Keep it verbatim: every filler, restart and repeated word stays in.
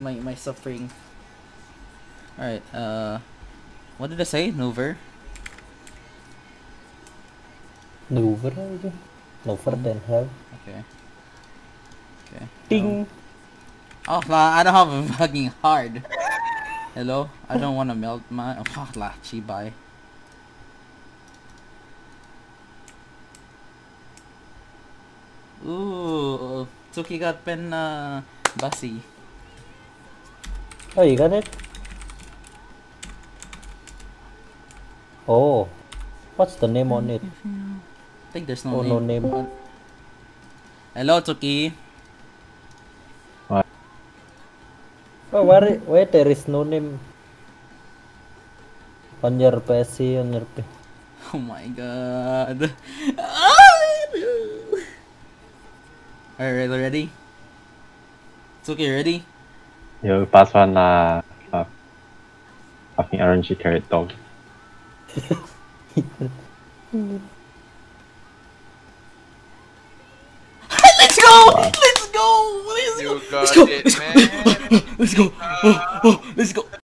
my my suffering. All right. Uh, what did I say? Nover. Nover aja. Nover Mm. then hell. Okay. Okay. Ding. Oh, la, I don't have a fucking hard. Hello? I don't want to melt my... Oh, la, chibay. Ooh, Tsuki got pen, uh, Bussy. Oh, you got it? Oh. What's the name on it? I think there's no Oh, name. no name. What? Hello, Tsuki. What? Oh, where, wait, there is no name. On your P C, on your P C. Oh my god. Alright, ready? Tsuki, ready? Yo, pass one uh, uh fucking R N G carrot dog. Let's go! Wow. Let's go! Let's You go! got Let's go! it, Let's man. go! Let's go! Oh, oh, let's go!